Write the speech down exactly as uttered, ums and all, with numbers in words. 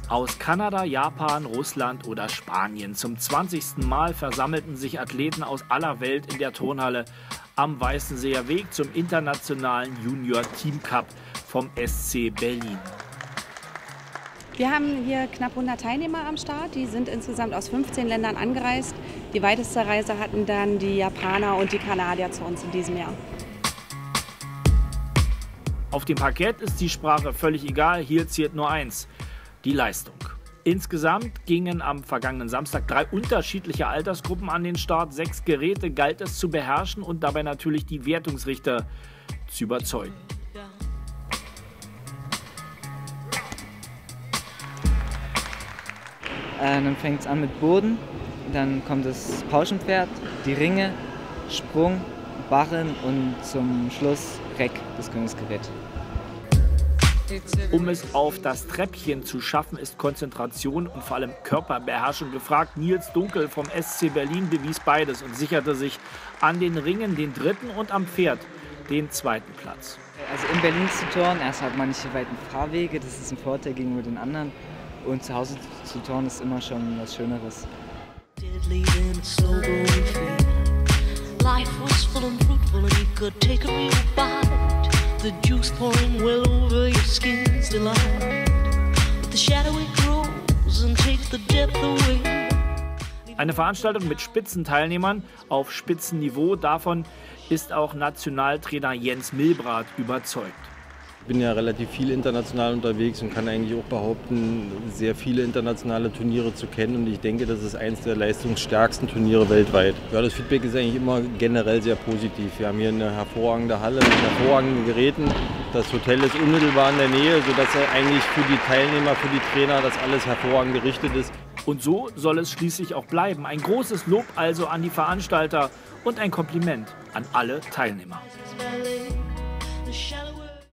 Aus Kanada, Japan, Russland oder Spanien. Zum zwanzigsten Mal versammelten sich Athleten aus aller Welt in der Turnhalle am Weißenseer Weg zum internationalen Junior Team Cup vom S C Berlin. Wir haben hier knapp hundert Teilnehmer am Start. Die sind insgesamt aus fünfzehn Ländern angereist. Die weiteste Reise hatten dann die Japaner und die Kanadier zu uns in diesem Jahr. Auf dem Parkett ist die Sprache völlig egal. Hier zählt nur eins: die Leistung. Insgesamt gingen am vergangenen Samstag drei unterschiedliche Altersgruppen an den Start. Sechs Geräte galt es zu beherrschen und dabei natürlich die Wertungsrichter zu überzeugen. Äh, dann fängt es an mit Boden, dann kommt das Pauschenpferd, die Ringe, Sprung, Barren und zum Schluss Reck, das Königsgerät. Um es auf das Treppchen zu schaffen, ist Konzentration und vor allem Körperbeherrschung gefragt. Nils Dunkel vom S C Berlin bewies beides und sicherte sich an den Ringen den dritten und am Pferd den zweiten Platz. Also in Berlin zu turnen, erst hat man nicht die weiten Fahrwege, das ist ein Vorteil gegenüber den anderen. Und zu Hause zu turnen ist immer schon was Schöneres. Eine Veranstaltung mit Spitzenteilnehmern auf Spitzenniveau, davon ist auch Nationaltrainer Jens Milbrath überzeugt. Ich bin ja relativ viel international unterwegs und kann eigentlich auch behaupten, sehr viele internationale Turniere zu kennen. Und ich denke, das ist eines der leistungsstärksten Turniere weltweit. Ja, das Feedback ist eigentlich immer generell sehr positiv. Wir haben hier eine hervorragende Halle mit hervorragenden Geräten. Das Hotel ist unmittelbar in der Nähe, sodass eigentlich für die Teilnehmer, für die Trainer das alles hervorragend gerichtet ist. Und so soll es schließlich auch bleiben. Ein großes Lob also an die Veranstalter und ein Kompliment an alle Teilnehmer.